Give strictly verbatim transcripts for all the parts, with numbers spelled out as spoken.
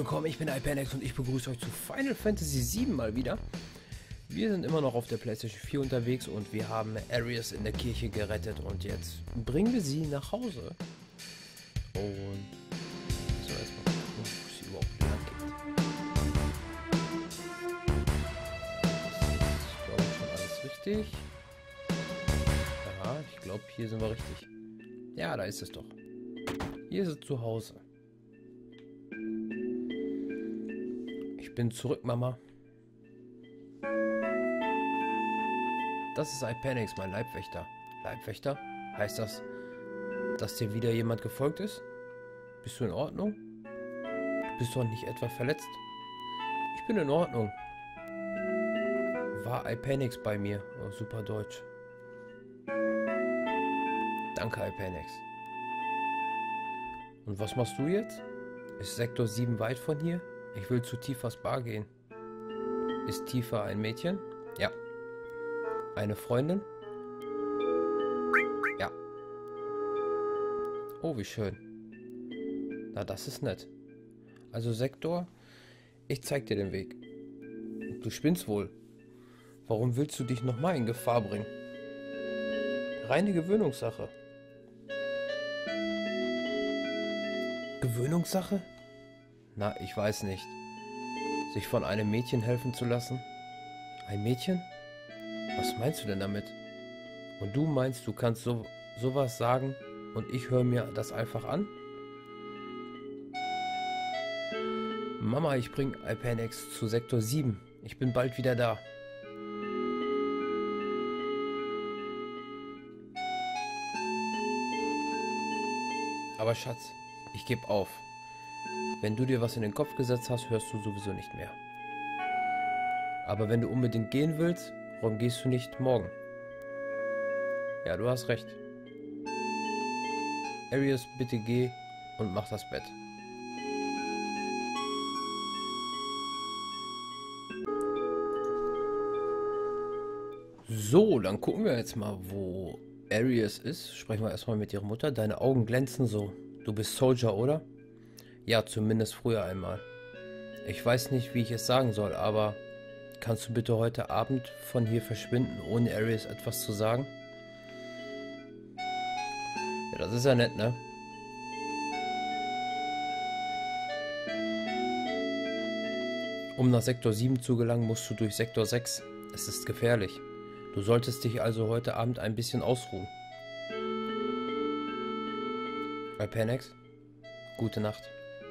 willkommen, ich bin Hypernex und ich begrüße euch zu Final Fantasy sieben mal wieder. Wir sind immer noch auf der PlayStation vier unterwegs und wir haben Aeris in der Kirche gerettet und jetzt bringen wir sie nach Hause. Und so, erstmal gucken, wo sie überhaupt lang geht. Das ist, glaube ich, schon alles richtig. Ja, ich glaube, hier sind wir richtig. Ja, da ist es doch. Hier ist es zu Hause. Ich bin zurück, Mama. Das ist Hypernex, mein Leibwächter. Leibwächter? Heißt das, dass dir wieder jemand gefolgt ist? Bist du in Ordnung? Du bist doch nicht etwa verletzt? Ich bin in Ordnung. War Hypernex bei mir? Oh, super Deutsch. Danke, Hypernex. Und was machst du jetzt? Ist Sektor sieben weit von hier? Ich will zu Tifa's Bar gehen. Ist Tifa ein Mädchen? Ja. Eine Freundin? Ja. Oh, wie schön. Na, das ist nett. Also Sektor, ich zeig dir den Weg. Du spinnst wohl. Warum willst du dich nochmal in Gefahr bringen? Reine Gewöhnungssache. Gewöhnungssache? Na, ich weiß nicht. Sich von einem Mädchen helfen zu lassen? Ein Mädchen? Was meinst du denn damit? Und du meinst, du kannst so sowas sagen und ich höre mir das einfach an? Mama, ich bring Hypernex zu Sektor sieben. Ich bin bald wieder da. Aber Schatz, ich gebe auf. Wenn du dir was in den Kopf gesetzt hast, hörst du sowieso nicht mehr. Aber wenn du unbedingt gehen willst, warum gehst du nicht morgen? Ja, du hast recht. Aeris, bitte geh und mach das Bett. So, dann gucken wir jetzt mal, wo Aeris ist. Sprechen wir erstmal mit ihrer Mutter. Deine Augen glänzen so. Du bist Soldier, oder? Ja, zumindest früher einmal. Ich weiß nicht, wie ich es sagen soll, aber kannst du bitte heute Abend von hier verschwinden, ohne Aeris etwas zu sagen? Ja, das ist ja nett, ne? Um nach Sektor sieben zu gelangen, musst du durch Sektor sechs. Es ist gefährlich. Du solltest dich also heute Abend ein bisschen ausruhen. Hypernex, gute Nacht.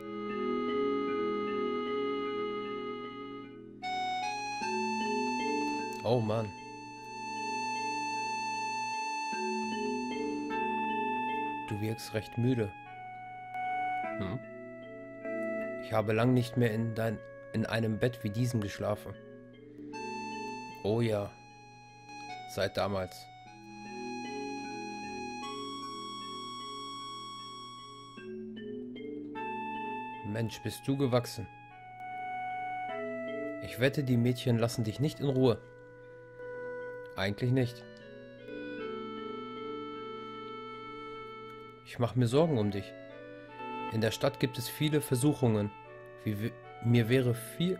Oh Mann. Du wirkst recht müde. Hm? Ich habe lang nicht mehr in, dein, in einem Bett wie diesem geschlafen. Oh ja. Seit damals. Mensch, bist du gewachsen. Ich wette, die Mädchen lassen dich nicht in Ruhe. Eigentlich nicht. Ich mache mir Sorgen um dich. In der Stadt gibt es viele Versuchungen. Wie, mir wäre viel...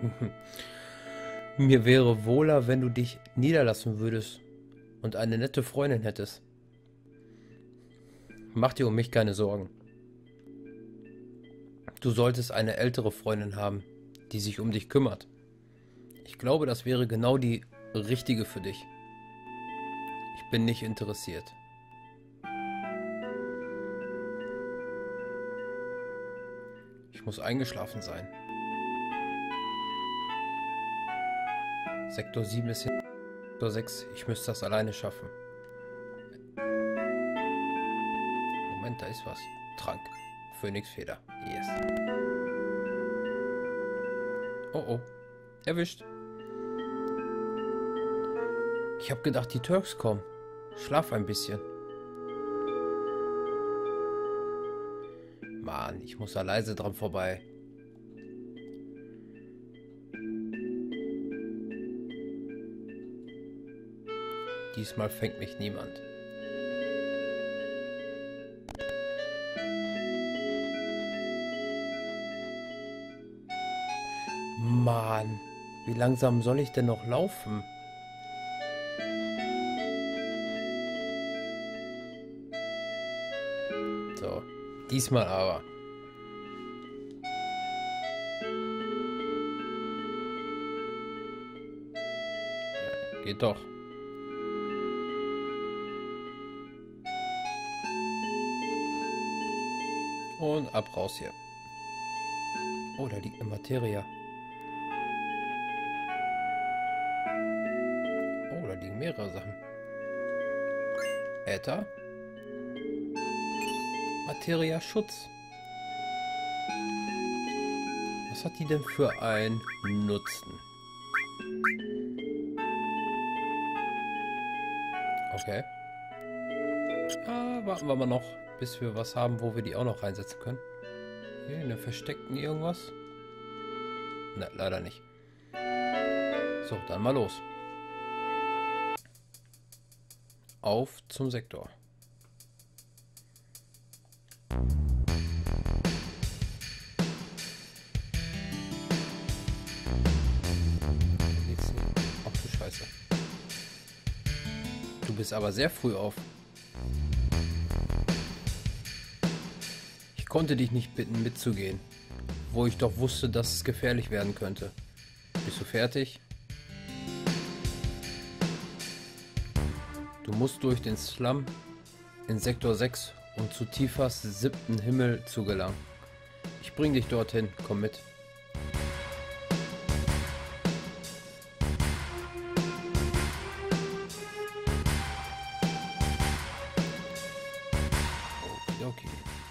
mir wäre wohler, wenn du dich niederlassen würdest und eine nette Freundin hättest. Mach dir um mich keine Sorgen. Du solltest eine ältere Freundin haben, die sich um dich kümmert. Ich glaube, das wäre genau die richtige für dich. Ich bin nicht interessiert. Ich muss eingeschlafen sein. Sektor sieben ist hin. Sektor sechs. Ich müsste das alleine schaffen. Moment, da ist was. Trank. Phönixfeder. Yes. Oh oh. Erwischt. Ich habe gedacht, die Turks kommen. Schlaf ein bisschen. Mann, ich muss da leise dran vorbei. Diesmal fängt mich niemand. Mann, wie langsam soll ich denn noch laufen? So, diesmal aber. Ja, geht doch. Und ab raus hier. Oh, da liegt eine Materie. Oh, da liegen mehrere Sachen. Äther. Materia Schutz. Was hat die denn für einen Nutzen? Okay. Ah, warten wir mal noch, bis wir was haben, wo wir die auch noch reinsetzen können. Hier, in der versteckten irgendwas? Ne, leider nicht. So, dann mal los. Auf zum Sektor. Ach du Scheiße. Du bist aber sehr früh auf. Ich konnte dich nicht bitten, mitzugehen, wo ich doch wusste, dass es gefährlich werden könnte. Bist du fertig? Du musst durch den Slum in Sektor sechs, um zu Tiphas siebten Himmel zu gelangen. Ich bring dich dorthin, komm mit. Okay.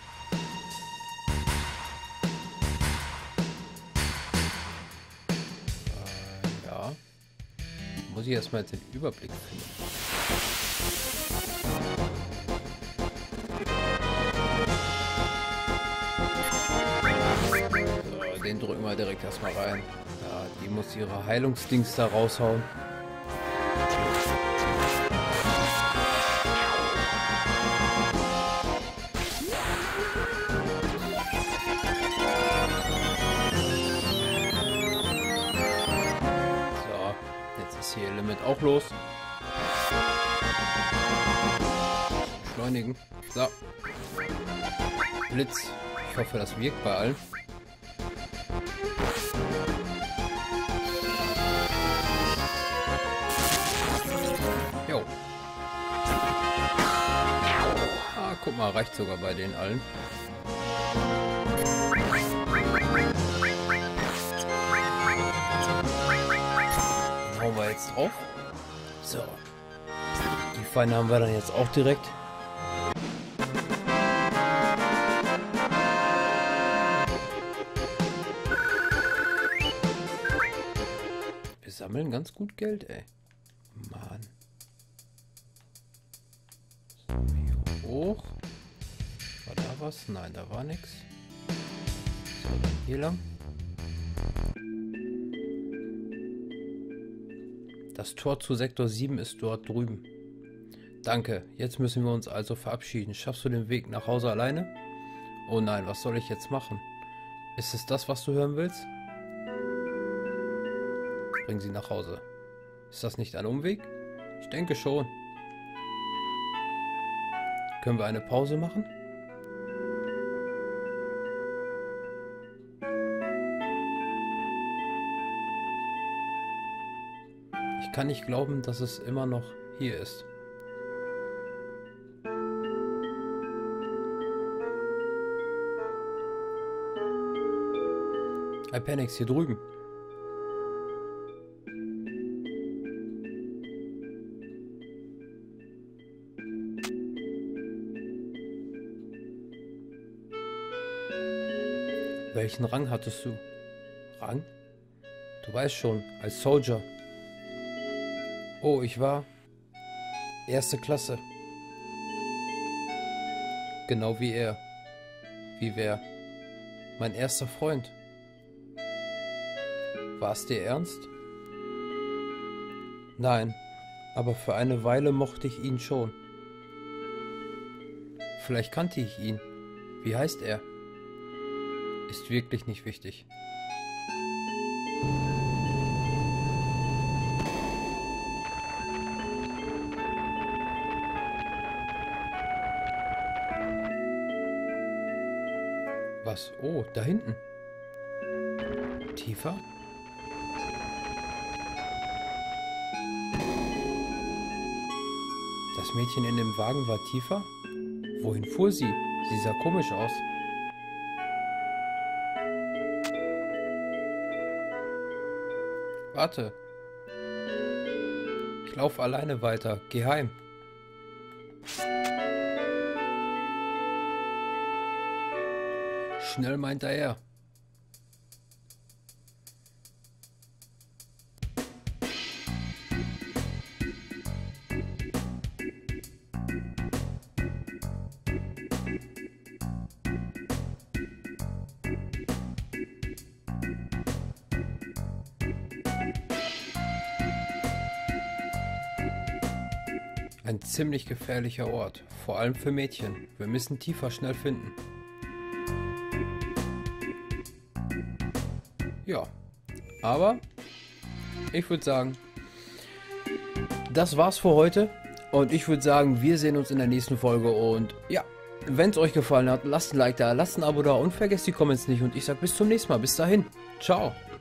Äh, ja. Muss ich erstmal jetzt den Überblick finden. So, den drücken wir direkt erstmal rein. Ja, die muss ihre Heilungsdings da raushauen. Hier Limit auch los. Beschleunigen. So. Blitz. Ich hoffe, das wirkt bei allen. Jo. Ah, guck mal, reicht sogar bei den allen. Hauen wir jetzt drauf. So. Die Feinde haben wir dann jetzt auch direkt. Wir sammeln ganz gut Geld, ey. Mann. So, hier hoch. War da was? Nein, da war nichts. So, dann hier lang. Das Tor zu Sektor sieben ist dort drüben. Danke, jetzt müssen wir uns also verabschieden. Schaffst du den Weg nach Hause alleine? Oh nein, was soll ich jetzt machen? Ist es das, was du hören willst? Bring sie nach Hause. Ist das nicht ein Umweg? Ich denke schon. Können wir eine Pause machen? Ich kann nicht glauben, dass es immer noch hier ist. Hypernix hier drüben. Welchen Rang hattest du? Rang? Du weißt schon, als Soldier. Oh, ich war erste Klasse. Genau wie er. Wie wer? Mein erster Freund. War es dir ernst? Nein, aber für eine Weile mochte ich ihn schon. Vielleicht kannte ich ihn. Wie heißt er? Ist wirklich nicht wichtig. Was? Oh, da hinten. Tiefer? Das Mädchen in dem Wagen war tiefer? Wohin fuhr sie? Sie sah komisch aus. Warte. Ich laufe alleine weiter. Geh heim. Schnell meint er. Ein ziemlich gefährlicher Ort, vor allem für Mädchen. Wir müssen Tifa schnell finden. Ja, aber ich würde sagen, das war's für heute. Und ich würde sagen, wir sehen uns in der nächsten Folge. Und ja, wenn es euch gefallen hat, lasst ein Like da, lasst ein Abo da und vergesst die Comments nicht. Und ich sage bis zum nächsten Mal. Bis dahin. Ciao.